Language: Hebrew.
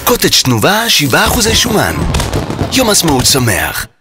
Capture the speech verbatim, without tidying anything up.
קוטג' תנובה שבעה אחוזי שומן. יום עצמאות שמח.